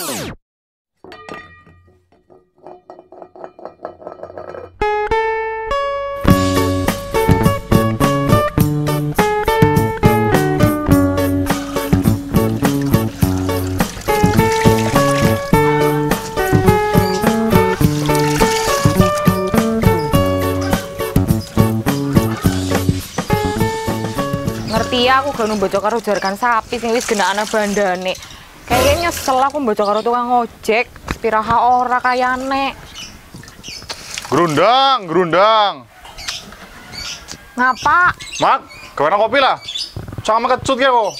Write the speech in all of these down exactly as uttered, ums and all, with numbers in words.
Ngerti aku gak mbocok karo jarkan sapi sing wis genakane bandane. Kayaknya nyesel aku mbocok karo tukang ojek, piraha ora kayane. Gerundang, gerundang. Ngapa? Mak, kemana kopi lah? Jangan kecut ya kok.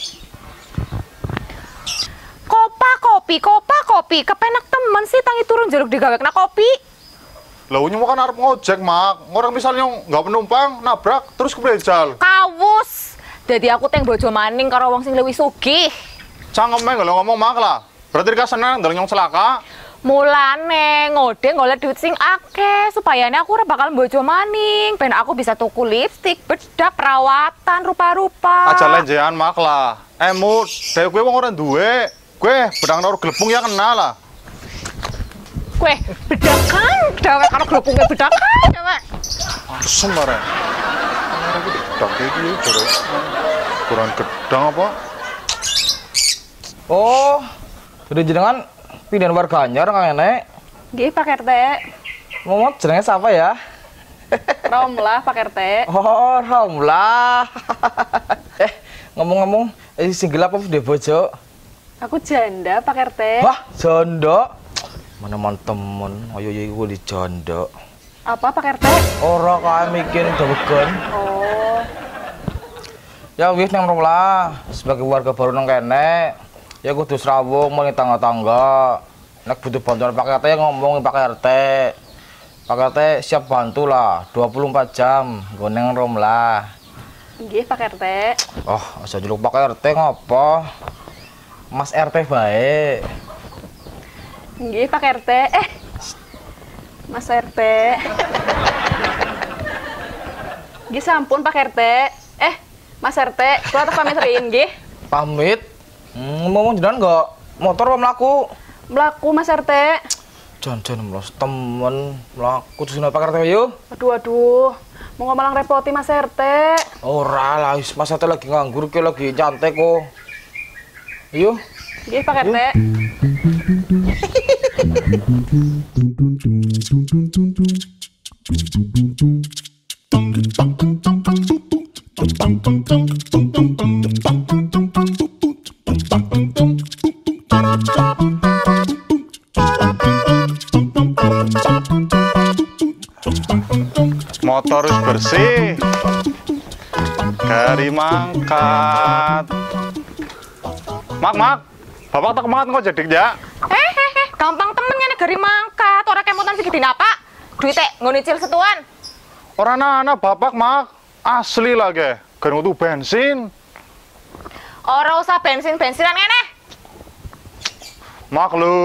Kopa kopi, kopa kopi. Kepenak temen sih tangi turun jeruk digawekna kopi. Lah unyu kan arep ngojek, Mak. Orang misalnya nggak penumpang, nabrak terus kebrejal. Kawus. Jadi aku teng bojo maning karo wong sing luwih sugih. Cangkeme kalau ngomong Mak lah. Berarti dikasana ndang nyong celaka. Mulane ngode golek duit sing akeh supayane aku ora bakal bojo maning. Ben aku bisa tuku lipstik, bedak, perawatan, rupa-rupa. Aja lenjean Mak lah. Eh mut, dhewe kowe wong ora duwe. Kowe bedang karo glepung ya kenal lah. Kowe bedakan, dewek karo glepunge bedakan, dewek. Asem bareng. Ora iki bedak iki jare. Kurang gedang apa? Oh, jadi jenengan pindahan warga anyar kang Nek. Nggih, Pak R T. Momot jenenge siapa ya? Romlah, Pak R T. Oh, Romlah. eh, ngomong-ngomong, eh single apa di bojo? Aku janda, Pak R T. Wah, jondo. Mana temen, ayo ayo gue di jondo. Apa, Pak R T? Ora kae mikir dawegen. Oh. Ya wis nang Romlah, sebagai warga baru nang kene. Ya kudu srawung mung tangga-tangga. Nek butuh bantuan Pak R T ngomong Pak R T. Pak R T siap bantu lah, dua puluh empat jam nggo nang Romlah. Nggih, Pak R T. Oh, aja jeluk Pak R T ngopo? Mas R T baik. Nggih, Pak R T. Eh. Mas R T. Nggih sampun Pak R T. Eh, Mas R T, kula tak pamit riin nggih. Pamit? Hmm, ngomong jenengan enggak motor apa mlaku? Mlaku Mas R T. Jan-jan mlos temen mlaku terus Pak R T yo. Aduh aduh. Mau malang repoti Mas R T. Ora lah, Mas R T lagi nganggur ki lagi nyantai kok. Yo. Nggih Pak R T. Motor wis bersih. Gari mangkat. Mak, mak. Bapak tak mangkat kok jadi ya? Eh, eh, eh, gampang temen ngene gari mangkat. Ora kemutan sing gedine apa? Duite nggo nyicil setuan. Ora ana bapak, mak. Asli lah ge. Kan kudu bensin. Ora usah bensin-bensinan ngene. Mak lu.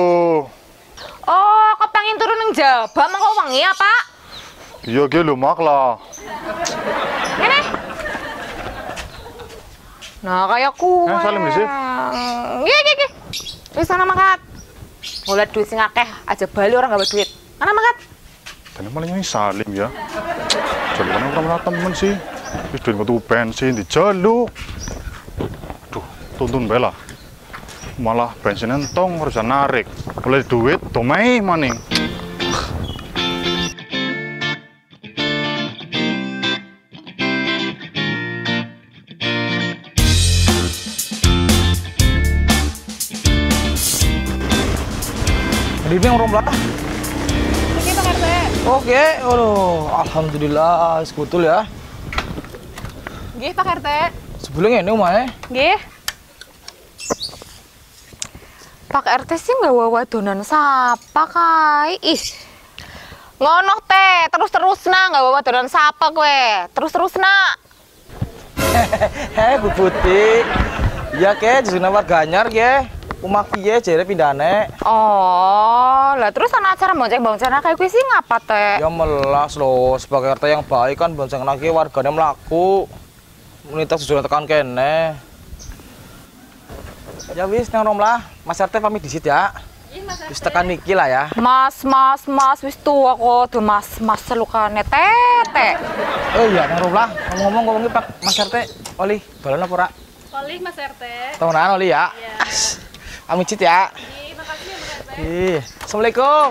Oh, kepengin turun ning jaba mengko wengi apa? Iya ge lho mak lah. Ngene. Nah, kayak ku. Eh, salim di sini. Nggih, nggih, nggih. Wis ana mangkat. Golek duit sing akeh aja bali orang gak duit. Ana mangkat. Dan malah ini salim ya. Jadi kan orang temen sih. Wis duit kudu bensin di jaluk. Duh, tuntun bela. Malah bensin entong harus narik. Oleh duit domai maning. Ini yang Romlah. Iki Pak R T. Oke, aduh, alhamdulillah sekutul ya. Nggih Pak R T. Sebelumnya ini omahe. Nggih. Pak R T sih nggak wawadonan sapa kai. Ih. Ngono teh, terus-terusna nggak wawadonan sapa kowe. Terus-terusna. Heh, Bu Putih. Ya ke, justru warga anyar ke. Umah piye jere pindahane. Oh, lah terus ana acara bonceng-bonceng kayak kuwi sih ngapa teh? Ya melas loh, sebagai R T yang baik kan bonceng lagi warganya melaku. Unitas sudah tekan kene. Ya wis Neng Romlah, Mas R T pamit disit ya. Iya Mas R T. Wis tekan niki lah ya. Mas, mas, mas, wis tua kok tuh mas, mas selukane tete. Oh iya Neng Romlah, ngomong-ngomong ngomongin Pak Mas R T, oli balon apa ora? Olih Mas R T. Temenan oli ya. Iya. Pamit disit ya. Iya, makasih ya Mas R T. Ih, Assalamualaikum.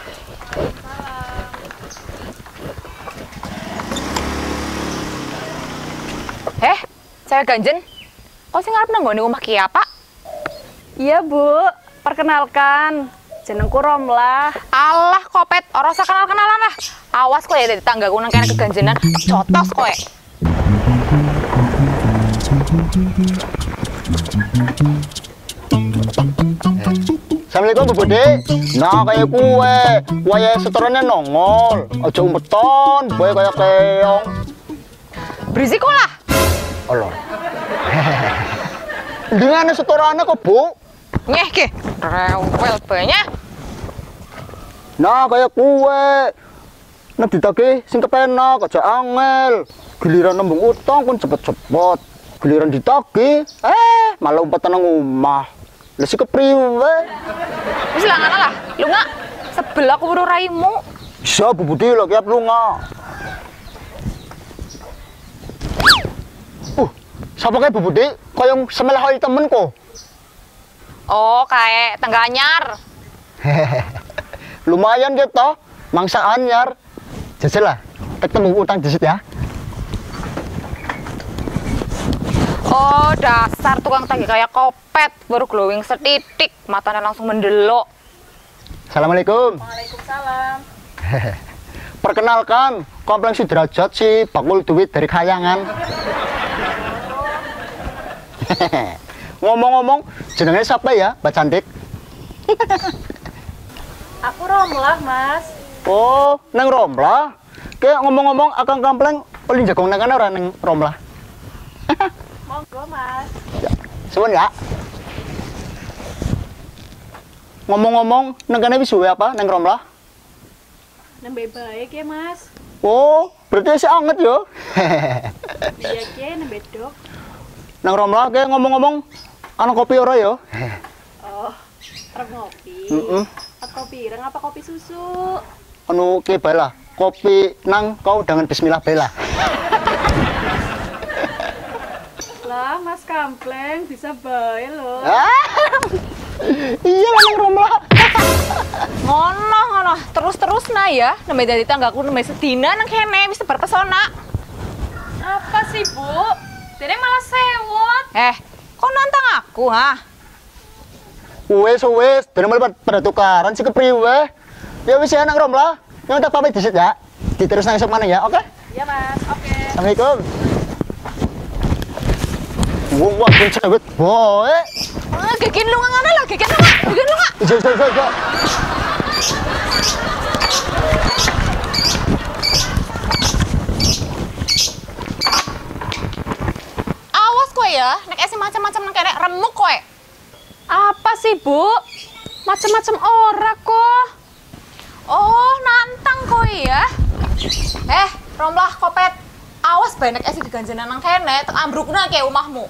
Eh, cewek ganjen. Kok sih ngarep nanggone omah ki apa? Iya Bu, perkenalkan, jenengku Romlah. Alah kopet, ora usah kenal-kenalan lah. Awas kowe ya dadi tanggaku nang kene keganjenan, cotos kowe. Assalamualaikum Bu Bude. Nah kayak kue, kue setorannya nongol. Aja umpeton, kue kayak keong. Berisik kok lah. Allah. Dengan setorannya kok Bu? Nyeh ke, rewel banyak. Nah kayak kue. Nah ditagih sing kepenak aja angel. Giliran nembung utang pun cepet-cepet. Giliran ditagih, eh malah umpetan nang omah. Lah si kepriwe? Wis lah ngono lah. Lu nggak sebel aku weruh raimu. Bisa Bu Budi lagi lu nggak? Uh, siapa kayak Bu Budi? Kayong semelah hal temen kok. Oh, kayak tangga anyar. Lumayan gitu, mangsa anyar. Jajal lah, ketemu utang di situ ya. Oh, dasar tukang tagih kayak kopet, baru glowing setitik, matanya langsung mendelok. Assalamualaikum. Waalaikumsalam. Perkenalkan, kompleks Sudrajat si bakul duit dari kayangan. Ngomong-ngomong, jenengnya siapa ya, Mbak Cantik? Aku Romlah, Mas. Oh, neng Romlah. Kayak ngomong-ngomong, akang kampleng paling jagong nang kana ora neng Romlah. Monggo, Mas. Suwun ya. Ngomong-ngomong, neng kana wis suwe apa neng Romlah? Nembe baik ya, Mas. Oh, berarti si anget yo. Iya, Ki, nembe dok. Nang Romlah kayak ngomong-ngomong, ana kopi ora yo? Oh, arep ngopi. Heeh. Apa kopi ireng apa kopi susu? Anu ke bala, kopi nang kau dengan bismillah bela. Lah, Mas Kampleng bisa bae loh. Iya lah nang Romlah. Ngono, ngono, terus-terus nah ya, nembe dadi tanggaku nembe sedina nang kene wis sebar pesona. Apa sih, Bu? Dene malah sewot. Eh, kok nantang aku, ha? Wes wes, dene malah pada tukaran si kepriwe. Ya wis ya nang Romlah. Yang tak pamit disit ya. Diterus nang esuk mana ya, oke? Iya, Mas. Oke. Assalamualaikum. Wong wah kun cewek boy. Ah, gegen lu ngono lah, gegen lu, Mak. Gegen lu, Mak. Ijo ijo ijo, ijo. Awas kowe ya, nek esi macam-macam nang kene remuk kowe. Apa sih Bu? Macem-macem ora kok. Oh, nantang kowe ya. Eh, Romlah kopet. Awas bae nek esi diganjenan nang kene, tek ambrukna kayak omahmu.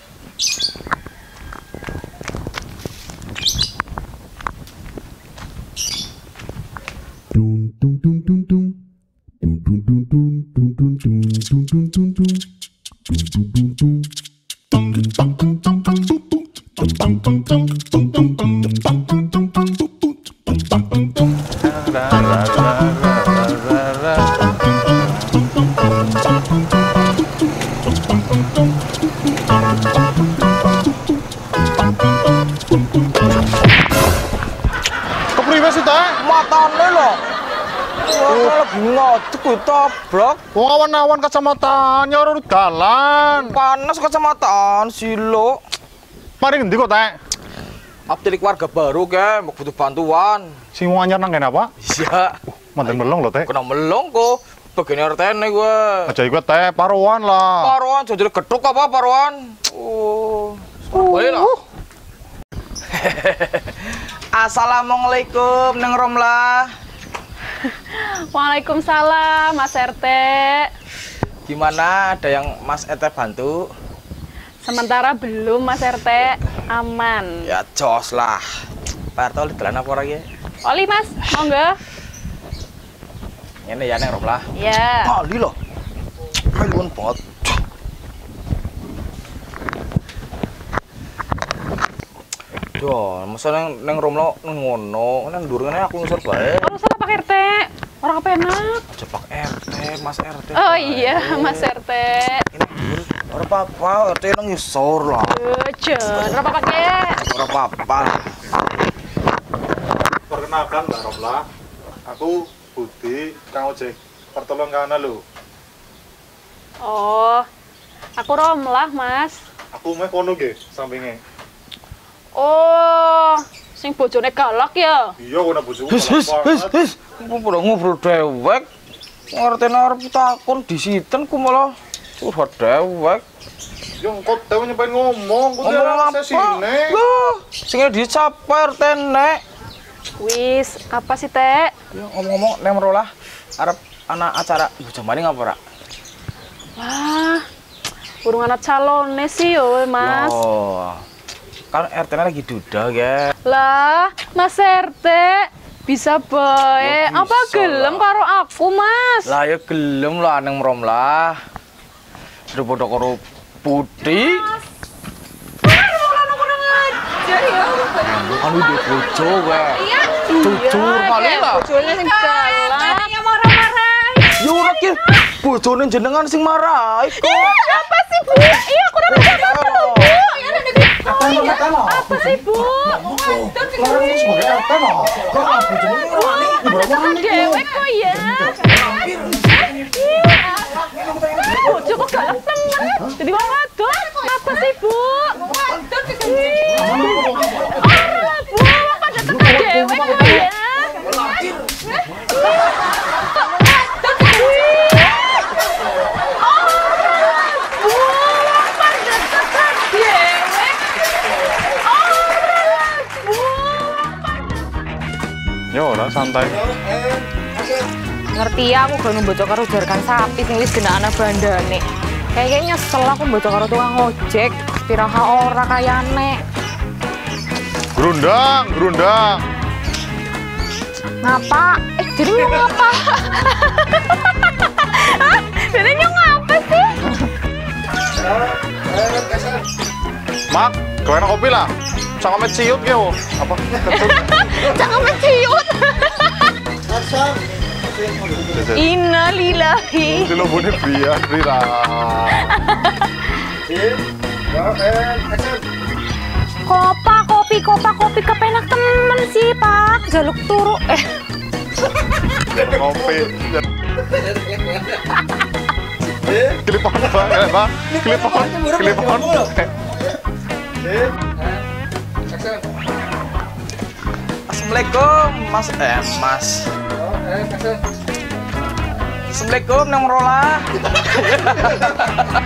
Dun dun dun dun dun. Dun dun dun dun dun dun dun dun dun dun dun. Dun dun dun dun. Dun dun dun dun dun dun dun. Dun dun dun dun dun dun dun dun dun dun dun dun. Dun dun dun dun. Kepriwe sih teh? Matane lho. Wah, lagi ngadeg kuwi tabrak. Wong awan-awan kacamatanya ora urut dalan. Panas kacamataan silo. Mari ngendi kok teh? Update keluarga baru ke, mau butuh bantuan. Sing wong anyar nang kene apa? Iya. Manten melong lho teh. Kena melong kok. Bagian R T ne gue. Aja ikut teh paruan lah. Paruan jadi geduk apa paruan? Oh. Boleh lah. Assalamualaikum Neng Romlah. Waalaikumsalam Mas R T. Gimana, ada yang Mas R T bantu? Sementara belum Mas R T, aman. Ya jos lah. Pak R T oleh dalan apa ora iki? Oli Mas, monggo. Ngene ya neng Rob lah. Ya. Kali loh. Melun pot. Yo, masa neng neng Romlo ngono, neng durungane aku ngisor bae. Ora salah Pak R T. Ora kepenak. Aja Pak R T, Mas R T. Oh iya, Mas R T. Ini dur. Ora apa-apa, R T nang ngisor lah. Eh, jen, ora apa-apa ke. Ora apa-apa. Perkenalkan Mbak Romla, aku Budi, Kang Ojek, pertolongan kana lho. Oh. Aku Romlah, Mas. Aku meh kono nggih, sampinge. Oh, sing bojone galak ya. Iya, kono bojoku. His his his his. Ku padha ngobrol dewek. Ngertene arep takon disiten ku malah curhat dewek. Yo kok dewe nyepen ngomong, ku Ngomong ora apa? sesine. Loh, sing dicaper tenek. Wis, apa sih, Teh? Ya ngomong-ngomong neng Rolah arep ana acara bojo maning apa ora? Wah, burung anak calonnya sih yo, Mas. Oh. Kan R T-nya lagi duda, ya. Lah, Mas R T bisa bae. Ya, Apa bisa gelem lah. karo aku, Mas? Lah ya gelem lah neng Rom lah. Sudah padha karo putih. Kan udah bojo kowe. Iya, Jujur paling lah. bojone sing galak. Yang marah-marah. Ya ora ki bojone jenengan sing marahi kok. Apa sih, Bu? Iya, aku udah ngomong dulu, Bu. Apa sih, Bu? Dewek kok ya. Bojo kok galak temen. Jadi wong wadon. Apa sih, Bu? Ora, Bu. Pada temen dewek kok ya. Yo ora santai. Ngerti ya, aku gak ngebocok karo jarkan sapi sing wis genakane bandane. Kayaknya nyesel aku mbocok karo tukang ojek, piraha ora kayane. Gerundang, gerundang. Ngapa? Eh, jadi nyong ngapa? Hah? Jadi nyong ngapa sih? Mak, kau kopi lah. Jangan met ciut ya, oh. Apa? Jangan menciut. Innalillahi. Di lubune biar Rira. Kopa, kopi, kopa, kopi kepenak temen sih, Pak. Jaluk turu. Eh, Kopi. Klipon, Pak. Pak. Klipon, klipon. Assalamualaikum, Mas eh Mas. Assalamualaikum neng Rola.